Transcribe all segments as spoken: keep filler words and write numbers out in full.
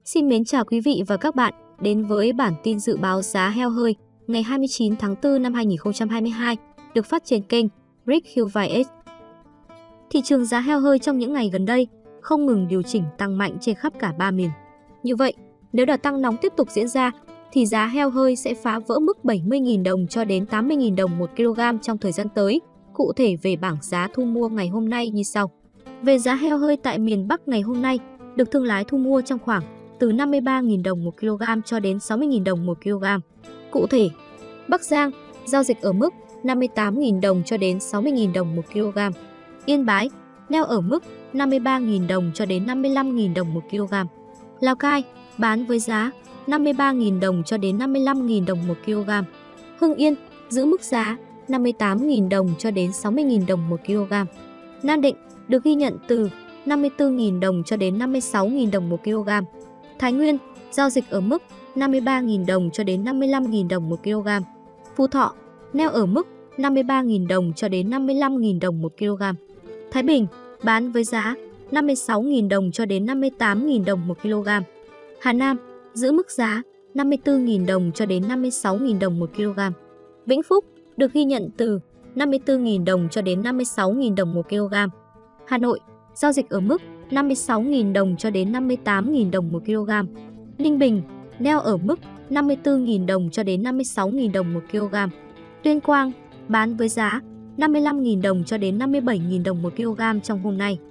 Xin mến chào quý vị và các bạn đến với bản tin dự báo giá heo hơi ngày hai mươi chín tháng tư năm hai nghìn không trăm hai mươi hai được phát trên kênh Rick Hillview. Thị trường giá heo hơi trong những ngày gần đây không ngừng điều chỉnh tăng mạnh trên khắp cả ba miền. Như vậy, nếu đà tăng nóng tiếp tục diễn ra thì giá heo hơi sẽ phá vỡ mức bảy mươi nghìn đồng cho đến tám mươi nghìn đồng một kg trong thời gian tới. Cụ thể về bảng giá thu mua ngày hôm nay như sau. Về giá heo hơi tại miền Bắc ngày hôm nay, được thương lái thu mua trong khoảng từ năm mươi ba nghìn đồng một kg cho đến sáu mươi nghìn đồng một kg. Cụ thể, Bắc Giang giao dịch ở mức năm mươi tám nghìn đồng cho đến sáu mươi nghìn đồng một kg. Yên Bái neo ở mức năm mươi ba nghìn đồng cho đến năm mươi lăm nghìn đồng một kg. Lào Cai bán với giá năm mươi ba nghìn đồng cho đến năm mươi lăm nghìn đồng một kg. Hưng Yên giữ mức giá năm mươi tám nghìn đồng cho đến sáu mươi nghìn đồng một kg. Nam Định được ghi nhận từ năm mươi tư nghìn đồng cho đến năm mươi sáu nghìn đồng một kg. Thái Nguyên giao dịch ở mức năm mươi ba nghìn đồng cho đến năm mươi lăm nghìn đồng một kg. Phú Thọ neo ở mức năm mươi ba nghìn đồng cho đến năm mươi lăm nghìn đồng một kg. Thái Bình bán với giá năm mươi sáu nghìn đồng cho đến năm mươi tám nghìn đồng một kg. Hà Nam giữ mức giá năm mươi tư nghìn đồng cho đến năm mươi sáu nghìn đồng một kg. Vĩnh Phúc được ghi nhận từ năm mươi tư nghìn đồng cho đến năm mươi sáu nghìn đồng một kg. Hà Nội giao dịch ở mức năm mươi sáu nghìn đồng cho đến năm mươi tám nghìn đồng một kg. Ninh Bình neo ở mức năm mươi tư nghìn đồng cho đến năm mươi sáu nghìn đồng một kg. Tuyên Quang bán với giá năm mươi lăm nghìn đồng cho đến năm mươi bảy nghìn đồng một kg trong hôm nay.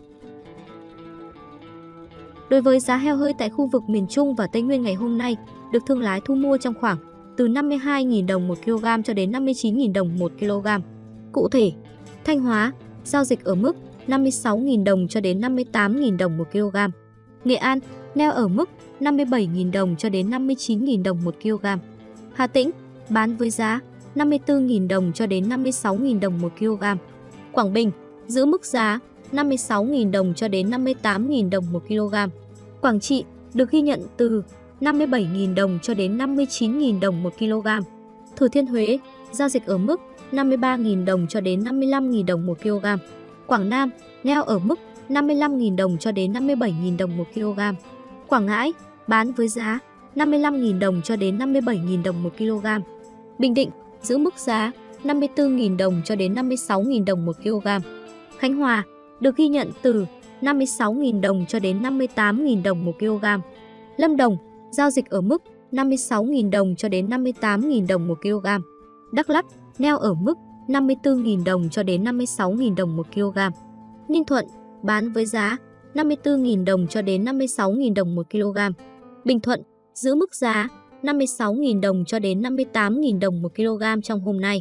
Đối với giá heo hơi tại khu vực miền Trung và Tây Nguyên ngày hôm nay, được thương lái thu mua trong khoảng từ năm mươi hai nghìn đồng một kg cho đến năm mươi chín nghìn đồng một kg. Cụ thể, Thanh Hóa giao dịch ở mức năm mươi sáu nghìn đồng cho đến năm mươi tám nghìn đồng một kg. Nghệ An neo ở mức năm mươi bảy nghìn đồng cho đến năm mươi chín nghìn đồng một kg. Hà Tĩnh bán với giá năm mươi tư nghìn đồng cho đến năm mươi sáu nghìn đồng một kg. Quảng Bình giữ mức giá năm mươi sáu nghìn đồng cho đến năm mươi tám nghìn đồng một kg. Quảng Trị được ghi nhận từ năm mươi bảy nghìn đồng cho đến năm mươi chín nghìn đồng một kg. Thừa Thiên Huế giao dịch ở mức năm mươi ba nghìn đồng cho đến năm mươi lăm nghìn đồng một kg. Quảng Nam neo ở mức năm mươi lăm nghìn đồng cho đến năm mươi bảy nghìn đồng một kg. Quảng Ngãi bán với giá năm mươi lăm nghìn đồng cho đến năm mươi bảy nghìn đồng một kg. Bình Định giữ mức giá năm mươi tư nghìn đồng cho đến năm mươi sáu nghìn đồng một kg. Khánh Hòa được ghi nhận từ năm mươi sáu nghìn đồng cho đến năm mươi tám nghìn đồng một kg. Lâm Đồng giao dịch ở mức năm mươi sáu nghìn đồng cho đến năm mươi tám nghìn đồng một kg. Đắk Lắk neo ở mức năm mươi tư nghìn đồng cho đến năm mươi sáu nghìn đồng một kg. Ninh Thuận bán với giá năm mươi tư nghìn đồng cho đến năm mươi sáu nghìn đồng một kg. Bình Thuận giữ mức giá năm mươi sáu nghìn đồng cho đến năm mươi tám nghìn đồng một kg trong hôm nay.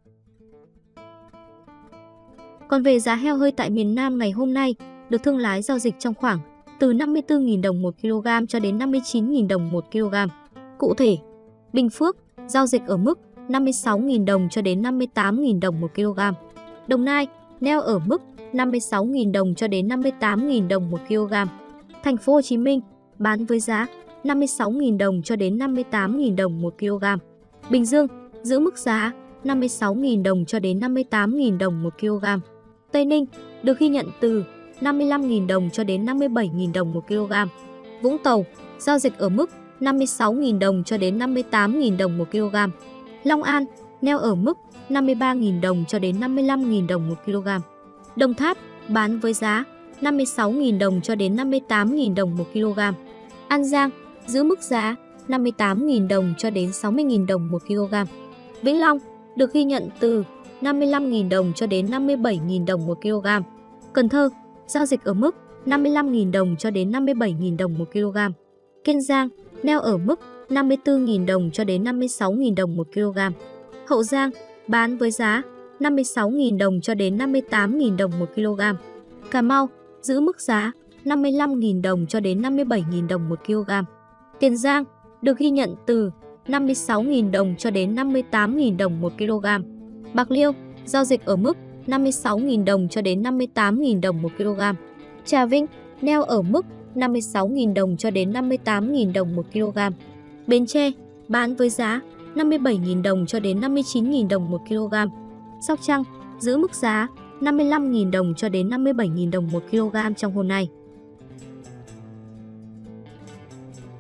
Còn về giá heo hơi tại miền Nam ngày hôm nay, được thương lái giao dịch trong khoảng từ năm mươi tư nghìn đồng một kg cho đến năm mươi chín nghìn đồng một kg. Cụ thể, Bình Phước giao dịch ở mức năm mươi sáu nghìn đồng cho đến năm mươi tám nghìn đồng một kg. Đồng Nai neo ở mức năm mươi sáu nghìn đồng cho đến năm mươi tám nghìn đồng một kg. Thành phố Hồ Chí Minh bán với giá năm mươi sáu nghìn đồng cho đến năm mươi tám nghìn đồng một kg. Bình Dương giữ mức giá năm mươi sáu nghìn đồng cho đến năm mươi tám nghìn đồng một kg. Tây Ninh được ghi nhận từ năm mươi lăm nghìn đồng cho đến năm mươi bảy nghìn đồng một kg. Vũng Tàu giao dịch ở mức năm mươi sáu nghìn đồng cho đến năm mươi tám nghìn đồng một kg. Long An neo ở mức năm mươi ba nghìn đồng cho đến năm mươi lăm nghìn đồng một kg. Đồng Tháp bán với giá năm mươi sáu nghìn đồng cho đến năm mươi tám nghìn đồng một kg. An Giang giữ mức giá năm mươi tám nghìn đồng cho đến sáu mươi nghìn đồng một kg. Vĩnh Long được ghi nhận từ năm mươi lăm nghìn đồng cho đến năm mươi bảy nghìn đồng một kg. Cần Thơ giao dịch ở mức năm mươi lăm nghìn đồng cho đến năm mươi bảy nghìn đồng một kg. Kiên Giang neo ở mức năm mươi tư nghìn đồng cho đến năm mươi sáu nghìn đồng một kg. Hậu Giang bán với giá năm mươi sáu nghìn đồng cho đến năm mươi tám nghìn đồng một kg. Cà Mau giữ mức giá năm mươi lăm nghìn đồng cho đến năm mươi bảy nghìn đồng một kg. Tiền Giang được ghi nhận từ năm mươi sáu nghìn đồng cho đến năm mươi tám nghìn đồng một kg. Bạc Liêu giao dịch ở mức năm mươi sáu nghìn đồng cho đến năm mươi tám nghìn đồng một kg. Trà Vinh neo ở mức năm mươi sáu nghìn đồng cho đến năm mươi tám nghìn đồng một kg. Bến Tre bán với giá năm mươi bảy nghìn đồng cho đến năm mươi chín nghìn đồng một kg. Sóc Trăng giữ mức giá năm mươi lăm nghìn đồng cho đến năm mươi bảy nghìn đồng một kg trong hôm nay.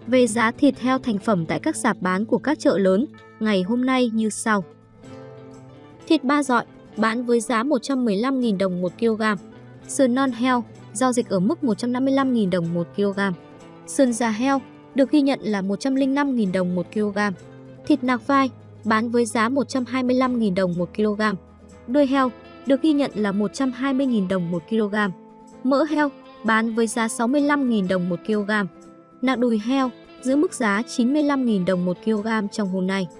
Về giá thịt heo thành phẩm tại các rạp bán của các chợ lớn ngày hôm nay như sau. Thịt ba dọi bán với giá một trăm mười lăm nghìn đồng một kg. Sườn non heo giao dịch ở mức một trăm năm mươi lăm nghìn đồng một kg. Sườn già heo được ghi nhận là một trăm lẻ năm nghìn đồng một kg. Thịt nạc vai bán với giá một trăm hai mươi lăm nghìn đồng một kg. Đuôi heo được ghi nhận là một trăm hai mươi nghìn đồng một kg. Mỡ heo bán với giá sáu mươi lăm nghìn đồng một kg. Nạc đùi heo giữ mức giá chín mươi lăm nghìn đồng một kg trong hôm nay.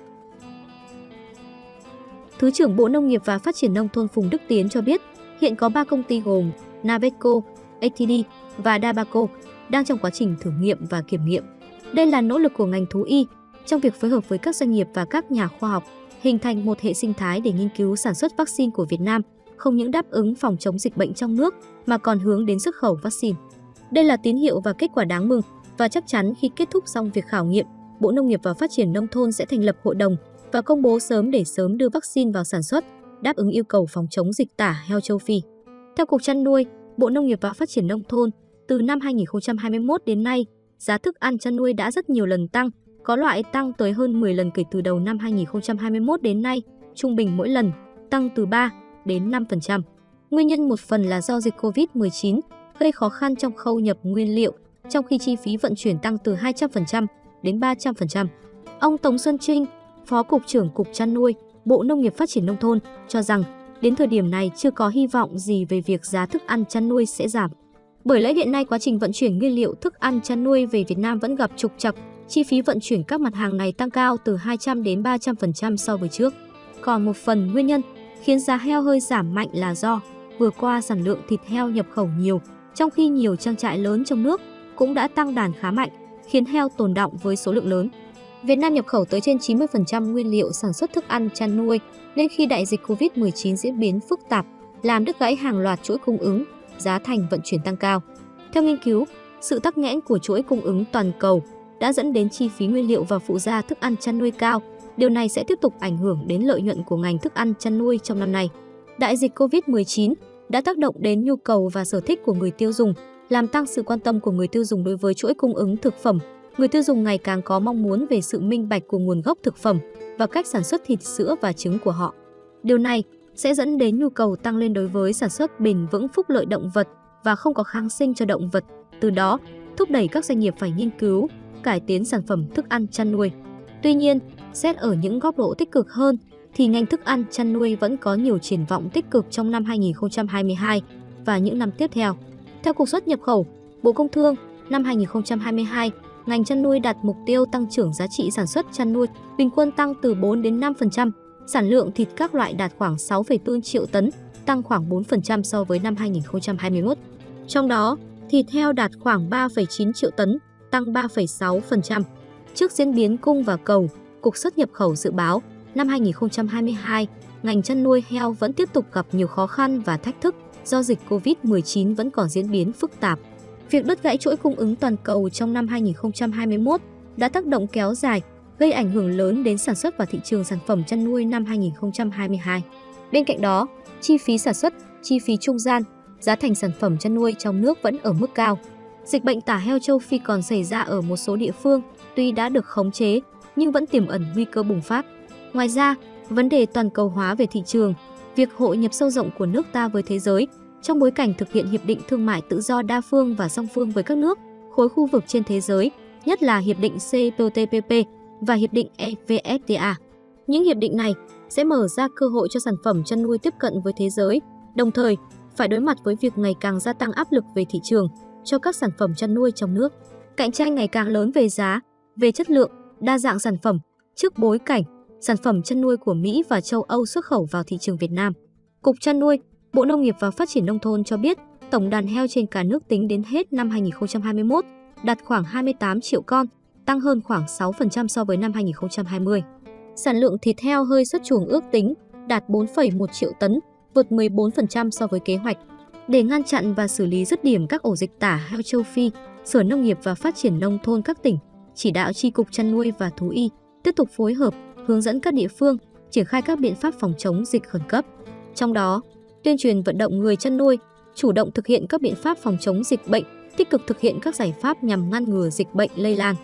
Thứ trưởng Bộ Nông nghiệp và Phát triển Nông thôn Phùng Đức Tiến cho biết, hiện có ba công ty gồm Naveco, a tê đê và Dabaco đang trong quá trình thử nghiệm và kiểm nghiệm. Đây là nỗ lực của ngành thú y trong việc phối hợp với các doanh nghiệp và các nhà khoa học, hình thành một hệ sinh thái để nghiên cứu sản xuất vaccine của Việt Nam, không những đáp ứng phòng chống dịch bệnh trong nước mà còn hướng đến xuất khẩu vaccine. Đây là tín hiệu và kết quả đáng mừng, và chắc chắn khi kết thúc xong việc khảo nghiệm, Bộ Nông nghiệp và Phát triển Nông thôn sẽ thành lập hội đồng và công bố sớm để sớm đưa vaccine vào sản xuất, đáp ứng yêu cầu phòng chống dịch tả heo châu Phi. Theo Cục Chăn nuôi, Bộ Nông nghiệp và Phát triển Nông thôn, từ năm hai nghìn không trăm hai mươi mốt đến nay, giá thức ăn chăn nuôi đã rất nhiều lần tăng, có loại tăng tới hơn mười lần kể từ đầu năm hai nghìn không trăm hai mươi mốt đến nay, trung bình mỗi lần tăng từ ba đến năm phần trăm. Nguyên nhân một phần là do dịch Covid mười chín gây khó khăn trong khâu nhập nguyên liệu, trong khi chi phí vận chuyển tăng từ hai trăm phần trăm đến ba trăm phần trăm. Ông Tống Xuân Trinh, Phó Cục trưởng Cục Chăn nuôi, Bộ Nông nghiệp Phát triển Nông thôn, cho rằng đến thời điểm này chưa có hy vọng gì về việc giá thức ăn chăn nuôi sẽ giảm. Bởi lẽ hiện nay quá trình vận chuyển nguyên liệu thức ăn chăn nuôi về Việt Nam vẫn gặp trục trặc, chi phí vận chuyển các mặt hàng này tăng cao từ hai trăm đến ba trăm phần trăm so với trước. Còn một phần nguyên nhân khiến giá heo hơi giảm mạnh là do vừa qua sản lượng thịt heo nhập khẩu nhiều, trong khi nhiều trang trại lớn trong nước cũng đã tăng đàn khá mạnh, khiến heo tồn đọng với số lượng lớn. Việt Nam nhập khẩu tới trên chín mươi phần trăm nguyên liệu sản xuất thức ăn chăn nuôi, nên khi đại dịch Covid mười chín diễn biến phức tạp, làm đứt gãy hàng loạt chuỗi cung ứng, giá thành vận chuyển tăng cao. Theo nghiên cứu, sự tắc nghẽn của chuỗi cung ứng toàn cầu đã dẫn đến chi phí nguyên liệu và phụ gia thức ăn chăn nuôi cao. Điều này sẽ tiếp tục ảnh hưởng đến lợi nhuận của ngành thức ăn chăn nuôi trong năm nay. Đại dịch Covid mười chín đã tác động đến nhu cầu và sở thích của người tiêu dùng, làm tăng sự quan tâm của người tiêu dùng đối với chuỗi cung ứng thực phẩm. Người tiêu dùng ngày càng có mong muốn về sự minh bạch của nguồn gốc thực phẩm và cách sản xuất thịt, sữa và trứng của họ. Điều này sẽ dẫn đến nhu cầu tăng lên đối với sản xuất bền vững, phúc lợi động vật và không có kháng sinh cho động vật, từ đó thúc đẩy các doanh nghiệp phải nghiên cứu, cải tiến sản phẩm thức ăn chăn nuôi. Tuy nhiên, xét ở những góc độ tích cực hơn, thì ngành thức ăn chăn nuôi vẫn có nhiều triển vọng tích cực trong năm hai nghìn không trăm hai mươi hai và những năm tiếp theo. Theo Cục Xuất nhập khẩu, Bộ Công Thương, năm hai nghìn không trăm hai mươi hai, ngành chăn nuôi đạt mục tiêu tăng trưởng giá trị sản xuất chăn nuôi bình quân tăng từ bốn đến năm phần trăm, sản lượng thịt các loại đạt khoảng sáu phẩy bốn triệu tấn, tăng khoảng bốn phần trăm so với năm hai nghìn không trăm hai mươi mốt. Trong đó, thịt heo đạt khoảng ba phẩy chín triệu tấn, tăng ba phẩy sáu phần trăm. Trước diễn biến cung và cầu, Cục Xuất nhập khẩu dự báo năm hai nghìn không trăm hai mươi hai, ngành chăn nuôi heo vẫn tiếp tục gặp nhiều khó khăn và thách thức do dịch Covid mười chín vẫn còn diễn biến phức tạp. Việc đứt gãy chuỗi cung ứng toàn cầu trong năm hai nghìn không trăm hai mươi mốt đã tác động kéo dài, gây ảnh hưởng lớn đến sản xuất và thị trường sản phẩm chăn nuôi năm hai nghìn không trăm hai mươi hai. Bên cạnh đó, chi phí sản xuất, chi phí trung gian, giá thành sản phẩm chăn nuôi trong nước vẫn ở mức cao. Dịch bệnh tả heo châu Phi còn xảy ra ở một số địa phương, tuy đã được khống chế nhưng vẫn tiềm ẩn nguy cơ bùng phát. Ngoài ra, vấn đề toàn cầu hóa về thị trường, việc hội nhập sâu rộng của nước ta với thế giới trong bối cảnh thực hiện hiệp định thương mại tự do đa phương và song phương với các nước, khối khu vực trên thế giới, nhất là hiệp định xê pê tê pê pê và hiệp định e vê ép tê a. Những hiệp định này sẽ mở ra cơ hội cho sản phẩm chăn nuôi tiếp cận với thế giới, đồng thời phải đối mặt với việc ngày càng gia tăng áp lực về thị trường cho các sản phẩm chăn nuôi trong nước. Cạnh tranh ngày càng lớn về giá, về chất lượng, đa dạng sản phẩm, trước bối cảnh sản phẩm chăn nuôi của Mỹ và châu Âu xuất khẩu vào thị trường Việt Nam. Cục Chăn nuôi, Bộ Nông nghiệp và Phát triển Nông thôn cho biết, tổng đàn heo trên cả nước tính đến hết năm hai nghìn không trăm hai mươi mốt đạt khoảng hai mươi tám triệu con, tăng hơn khoảng sáu phần trăm so với năm hai nghìn không trăm hai mươi. Sản lượng thịt heo hơi xuất chuồng ước tính đạt bốn phẩy một triệu tấn, vượt mười bốn phần trăm so với kế hoạch. Để ngăn chặn và xử lý dứt điểm các ổ dịch tả heo châu Phi, Sở Nông nghiệp và Phát triển Nông thôn các tỉnh chỉ đạo Chi cục Chăn nuôi và Thú y tiếp tục phối hợp, hướng dẫn các địa phương triển khai các biện pháp phòng chống dịch khẩn cấp. Trong đó, tuyên truyền vận động người chăn nuôi chủ động thực hiện các biện pháp phòng chống dịch bệnh, tích cực thực hiện các giải pháp nhằm ngăn ngừa dịch bệnh lây lan.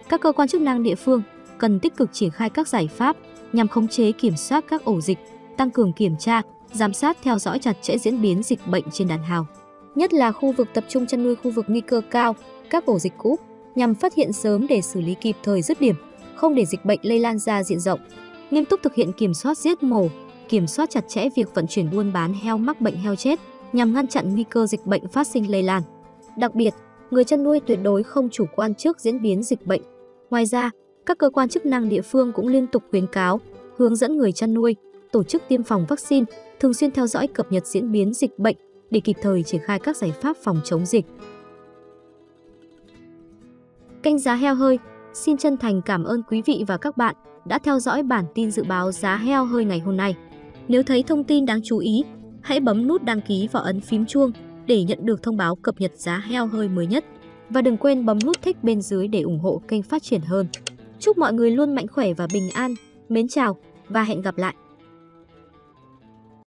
Các cơ quan chức năng địa phương cần tích cực triển khai các giải pháp nhằm khống chế kiểm soát các ổ dịch, tăng cường kiểm tra, giám sát theo dõi chặt chẽ diễn biến dịch bệnh trên đàn hào, nhất là khu vực tập trung chăn nuôi, khu vực nguy cơ cao, các ổ dịch cũ, nhằm phát hiện sớm để xử lý kịp thời dứt điểm, không để dịch bệnh lây lan ra diện rộng. Nghiêm túc thực hiện kiểm soát giết mổ, kiểm soát chặt chẽ việc vận chuyển buôn bán heo mắc bệnh heo chết nhằm ngăn chặn nguy cơ dịch bệnh phát sinh lây lan. Đặc biệt, người chăn nuôi tuyệt đối không chủ quan trước diễn biến dịch bệnh. Ngoài ra, các cơ quan chức năng địa phương cũng liên tục khuyến cáo, hướng dẫn người chăn nuôi tổ chức tiêm phòng vaccine, thường xuyên theo dõi cập nhật diễn biến dịch bệnh để kịp thời triển khai các giải pháp phòng chống dịch. Kênh Giá Heo Hơi xin chân thành cảm ơn quý vị và các bạn đã theo dõi bản tin dự báo giá heo hơi ngày hôm nay. Nếu thấy thông tin đáng chú ý, hãy bấm nút đăng ký và ấn phím chuông để nhận được thông báo cập nhật giá heo hơi mới nhất. Và đừng quên bấm nút thích bên dưới để ủng hộ kênh phát triển hơn. Chúc mọi người luôn mạnh khỏe và bình an. Mến chào và hẹn gặp lại!